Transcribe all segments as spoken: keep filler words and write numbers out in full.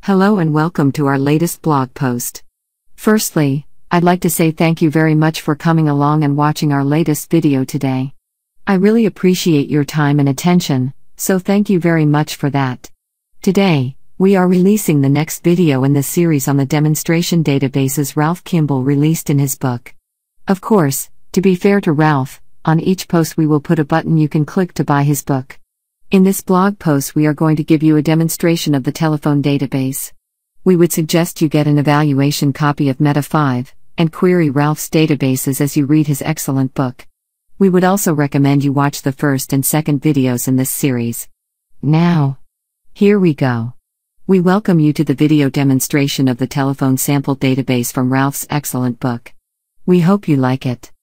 Hello and welcome to our latest blog post. Firstly, I'd like to say thank you very much for coming along and watching our latest video today. I really appreciate your time and attention, so thank you very much for that. Today, we are releasing the next video in the series on the demonstration databases Ralph Kimball released in his book. Of course, to be fair to Ralph, on each post we will put a button you can click to buy his book. In this blog post we are going to give you a demonstration of the telephone database. We would suggest you get an evaluation copy of Meta five, and query Ralph's databases as you read his excellent book. We would also recommend you watch the first and second videos in this series. Now, here we go. We welcome you to the video demonstration of the telephone sample database from Ralph's excellent book. We hope you like it.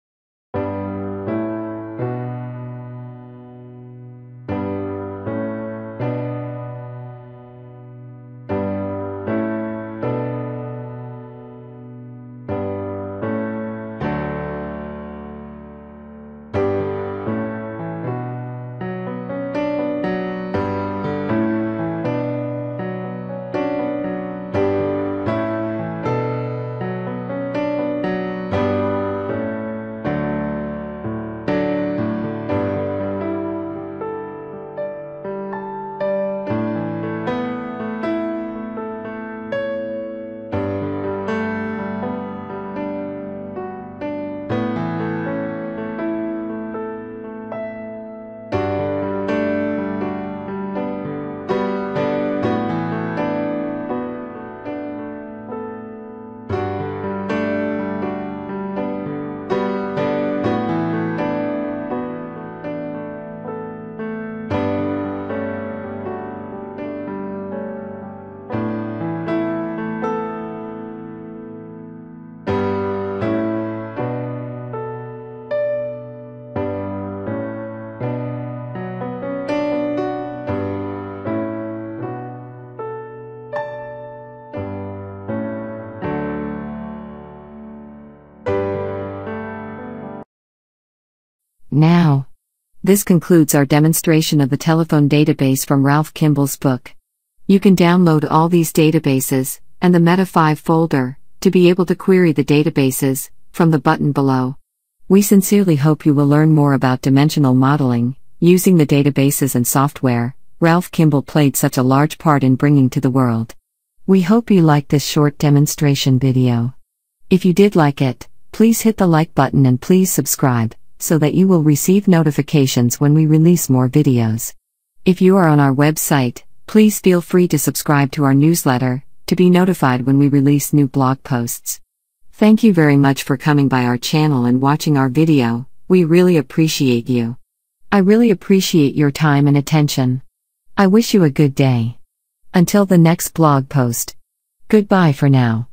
Now, this concludes our demonstration of the telephone database from Ralph Kimball's book. You can download all these databases, and the Meta five folder, to be able to query the databases, from the button below. We sincerely hope you will learn more about dimensional modeling, using the databases and software Ralph Kimball played such a large part in bringing to the world. We hope you liked this short demonstration video. If you did like it, please hit the like button and please subscribe, so that you will receive notifications when we release more videos. If you are on our website, please feel free to subscribe to our newsletter, to be notified when we release new blog posts. Thank you very much for coming by our channel and watching our video, we really appreciate you. I really appreciate your time and attention. I wish you a good day. Until the next blog post. Goodbye for now.